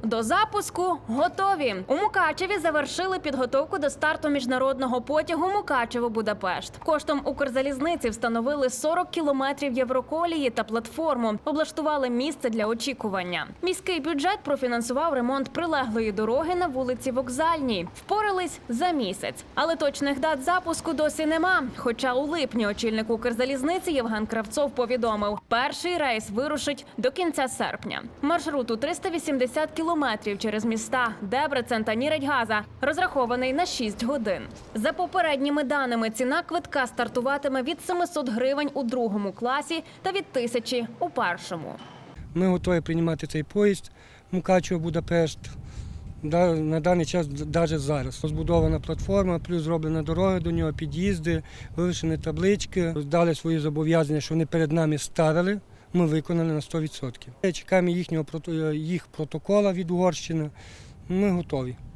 До запуску готові. У Мукачеві завершили підготовку до старту міжнародного потягу Мукачево-Будапешт. Коштом Укрзалізниці встановили 40 кілометрів євроколії та платформу. Облаштували місце для очікування. Міський бюджет профінансував ремонт прилеглої дороги на вулиці Вокзальній. Впорались за місяць. Але точних дат запуску досі нема. Хоча у липні очільник Укрзалізниці Євген Кравцов повідомив, перший рейс вирушить до кінця серпня. Маршрут у 380 кілометрів через міста Дебрецен та Ніридь-Газа розрахований на 6 годин. За попередніми даними, ціна квитка стартуватиме від 700 гривень у другому класі та від 1000 у першому. Ми готові приймати цей поїзд Мукачево-Будапешт. На даний час, навіть зараз. Розбудована платформа, плюс зроблена дорога до нього, під'їзди, вивішені таблички. Дали свої зобов'язання, що вони перед нами ставили. Ми виконали на 100%. Чекаємо їх протокола від Угорщини. Ми готові.